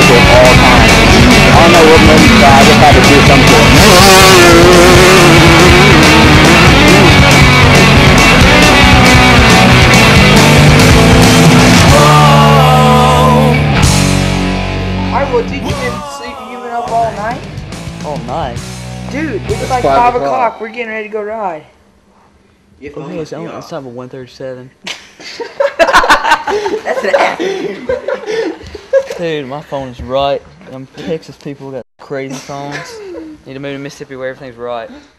to it all the time. I don't know what made me cry. I just had to do something to Alright, well, dude, you've been up all night? all night. Dude, it's like 5 o'clock. We're getting ready to go ride. Oh, hey, it's time for 1:37. That's an F. Dude, my phone is right. Texas people got crazy phones. Need to move to Mississippi where everything's right.